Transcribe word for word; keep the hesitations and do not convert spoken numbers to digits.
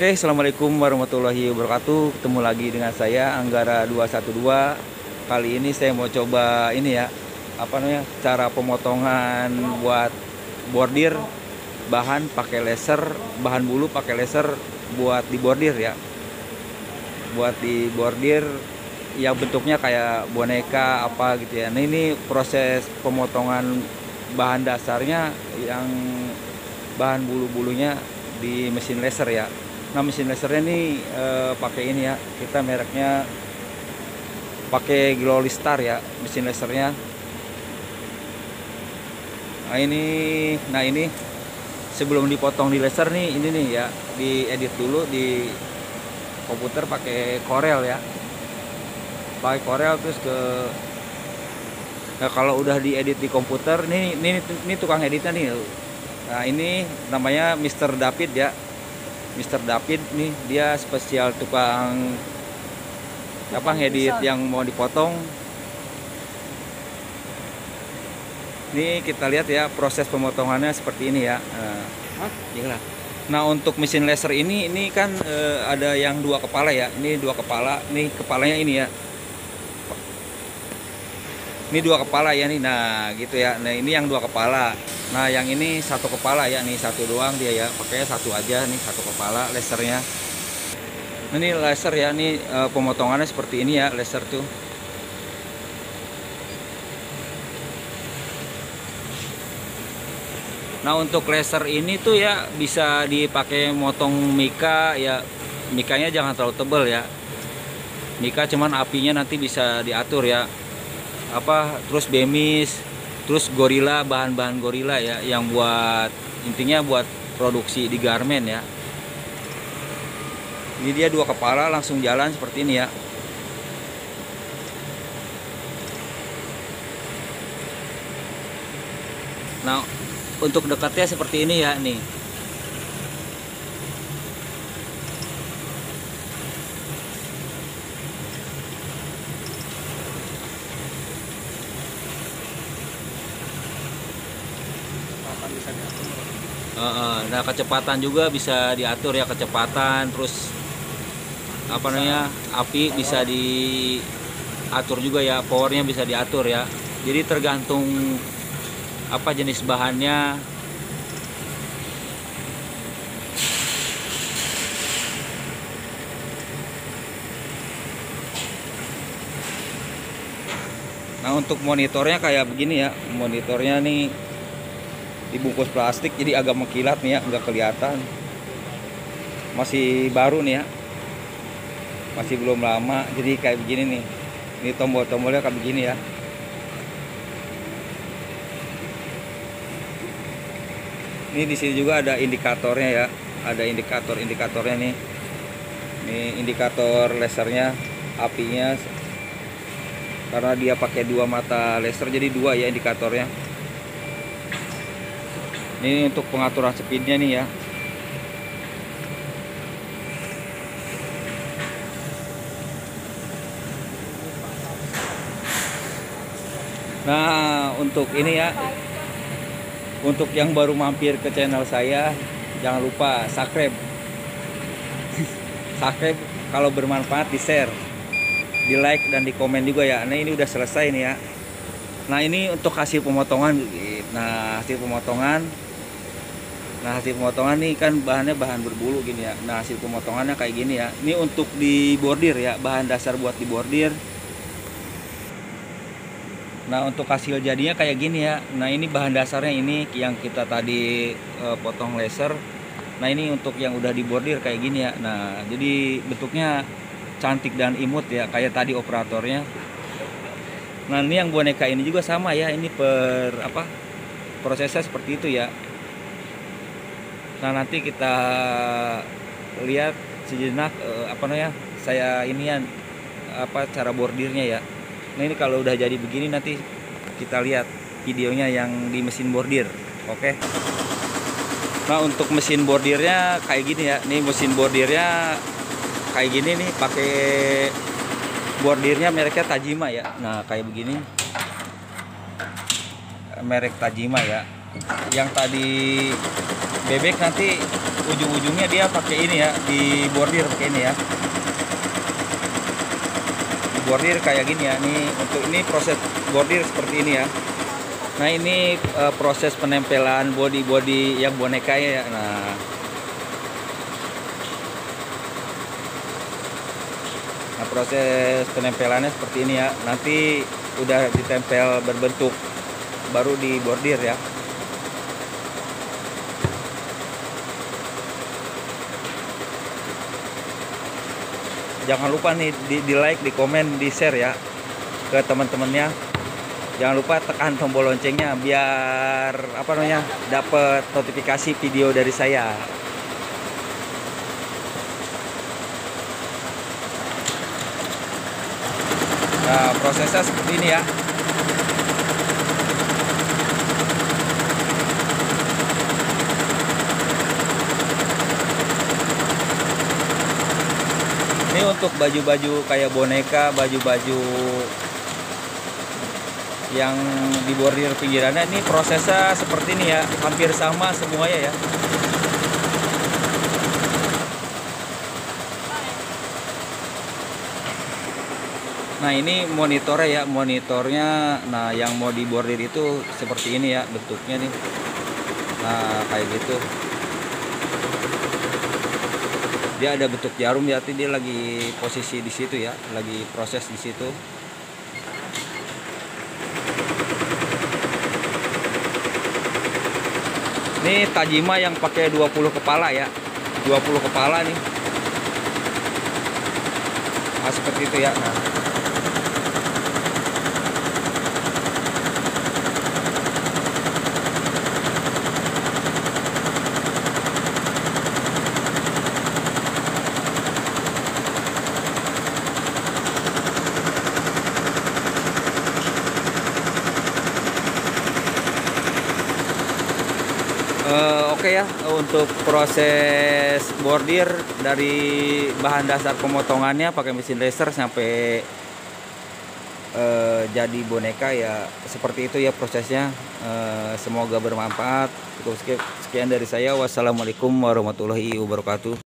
Oke, assalamualaikum warahmatullahi wabarakatuh. Ketemu lagi dengan saya Anggara dua satu dua. Kali ini saya mau coba ini ya, apa namanya, cara pemotongan buat bordir bahan pakai laser, bahan bulu pakai laser buat di bordir ya. Buat di bordir yang bentuknya kayak boneka apa gitu ya. Nah, ini proses pemotongan bahan dasarnya yang bahan bulu-bulunya di mesin laser ya. Nah, mesin lasernya ini e, pakai ini ya, kita mereknya pakai Glolistar ya, mesin lasernya. Nah ini, nah ini sebelum dipotong di laser nih, ini nih ya, diedit dulu di komputer pakai Corel ya, pakai Corel terus ke. Nah, kalau udah diedit di komputer, nih, ini, ini tukang editnya nih. Nah, ini namanya Mister David ya. Mister David nih, dia spesial tukang apa ngedit yang mau dipotong. Ini kita lihat ya proses pemotongannya seperti ini ya. Nah, nah untuk mesin laser ini ini kan eh, ada yang dua kepala ya. Ini dua kepala, nih kepalanya ini ya. Ini dua kepala ya nih. Nah, gitu ya. Nah, ini yang dua kepala. Nah, yang ini satu kepala ya, nih satu doang dia ya, pakainya satu aja nih, satu kepala lasernya. Nah, ini laser ya, nih e, pemotongannya seperti ini ya, laser tuh. Nah, untuk laser ini tuh ya bisa dipakai motong mika ya, mikanya jangan terlalu tebal ya. Mika cuman apinya nanti bisa diatur ya. Apa terus bemis, terus gorila, bahan-bahan gorila ya, yang buat intinya buat produksi di garmen ya. Ini dia dua kepala langsung jalan seperti ini ya. Nah, untuk dekatnya seperti ini ya nih. Nah, kecepatan juga bisa diatur ya, kecepatan, terus apa namanya, api bisa diatur juga ya, powernya bisa diatur ya. Jadi tergantung apa jenis bahannya. Nah, untuk monitornya kayak begini ya, monitornya nih dibungkus plastik jadi agak mengkilat nih ya, nggak kelihatan, masih baru nih ya, masih belum lama, jadi kayak begini nih. Ini tombol-tombolnya kayak begini ya. Ini di sini juga ada indikatornya ya, ada indikator-indikatornya nih. Ini indikator lasernya, apinya, karena dia pakai dua mata laser jadi dua ya indikatornya. Ini untuk pengaturan speednya nih ya. Nah, untuk ini ya, untuk yang baru mampir ke channel saya, jangan lupa subscribe. Subscribe, kalau bermanfaat di share, di like dan di komen juga ya. Nah, ini udah selesai nih ya. Nah, ini untuk hasil pemotongan. Nah, hasil pemotongan. Nah, hasil pemotongan nih kan bahannya bahan berbulu gini ya. Nah, hasil pemotongannya kayak gini ya. Ini untuk di bordir ya, bahan dasar buat di bordir. Nah, untuk hasil jadinya kayak gini ya. Nah, ini bahan dasarnya ini yang kita tadi e, potong laser. Nah, ini untuk yang udah di bordir kayak gini ya. Nah, jadi bentuknya cantik dan imut ya, kayak tadi operatornya. Nah, ini yang boneka ini juga sama ya. Ini per apa? Prosesnya seperti itu ya. Nah, nanti kita lihat sejenak eh, apa namanya, saya inian apa cara bordirnya ya. Nah, ini kalau udah jadi begini nanti kita lihat videonya yang di mesin bordir. Oke. Nah, untuk mesin bordirnya kayak gini ya. Nih mesin bordirnya kayak gini nih, pakai bordirnya mereknya Tajima ya. Nah, kayak begini. Merek Tajima ya. Yang tadi bebek nanti ujung-ujungnya dia pakai ini ya, di bordir pakai ini ya, di bordir kayak gini ya. Nih untuk ini proses bordir seperti ini ya. Nah ini uh, proses penempelan body-body yang boneka ya. Nah, nah proses penempelannya seperti ini ya. Nanti udah ditempel berbentuk baru di bordir ya. Jangan lupa nih di, di like, di komen, di share ya ke teman-temannya. Jangan lupa tekan tombol loncengnya biar apa namanya dapat notifikasi video dari saya. Nah prosesnya seperti ini ya. Ini untuk baju-baju kayak boneka, baju-baju yang dibordir pinggirannya, ini prosesnya seperti ini ya, hampir sama semuanya ya. Nah ini monitornya ya, monitornya. Nah yang mau dibordir itu seperti ini ya bentuknya nih. Nah kayak gitu. Dia ada bentuk jarum, berarti dia lagi posisi di situ ya, lagi proses di situ. Ini Tajima yang pakai dua puluh kepala ya, dua puluh kepala nih. Nah seperti itu ya. Nah Uh, Oke okay ya, untuk proses bordir dari bahan dasar pemotongannya pakai mesin laser sampai uh, jadi boneka ya seperti itu ya prosesnya. Uh, semoga bermanfaat. Cukup sekian dari saya. Wassalamualaikum warahmatullahi wabarakatuh.